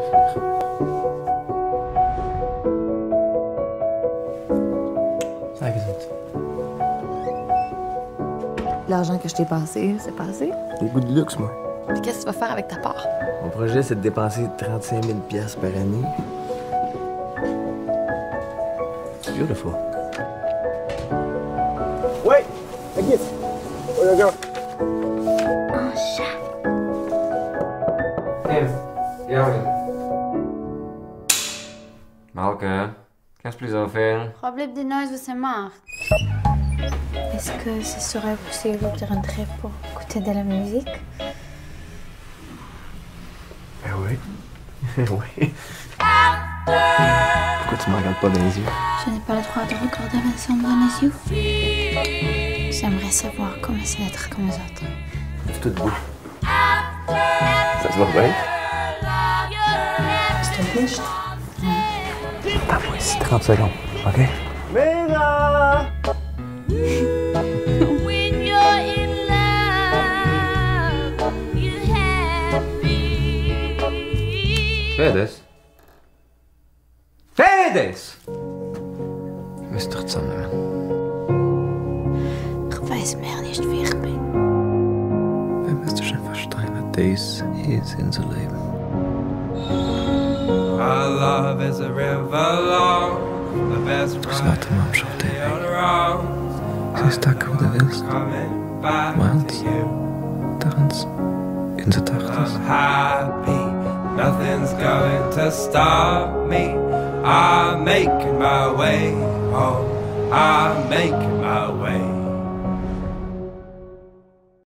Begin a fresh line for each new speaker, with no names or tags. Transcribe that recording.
Zeg eens wat.
L'argent que je t'ai passé, c'est passé.
Des goûts de luxe, moi.
Puis qu'est-ce que tu vas faire avec ta part?
Mon projet, c'est de dépenser 35 000 $ par année. Beautiful.
Wait! I get you. Where you go?
Un chat.
Malke, qu'est-ce que tu faire?
Problème de noise, c'est mort. Est-ce que ce serait possible de rentrer pour écouter de la musique?
Ben oui. Oui. Pourquoi tu me regardes pas dans les yeux?
Je n'ai pas le droit de regarder l'ensemble dans les yeux. J'aimerais savoir comment c'est d'être comme les autres.
C'est tout beau. Ça se voit bien?
C'est un pitch.
Ah oui, c'est 30 secondes, OK?
Meira!
Félix? Félix!
Müsst doch zusammen.
Ich weiß mehr nicht, wie ich bin.
Wir müssen schon verstehen, was dies ist in so Leben.
Our love is a river long, the best
Sluit hem op, schaf tegen. Ze stak hoe de wilst. Want, dans, in de tachtig.
I'm happy, nothing's going to stop me. I'm making my way home, I'm making my way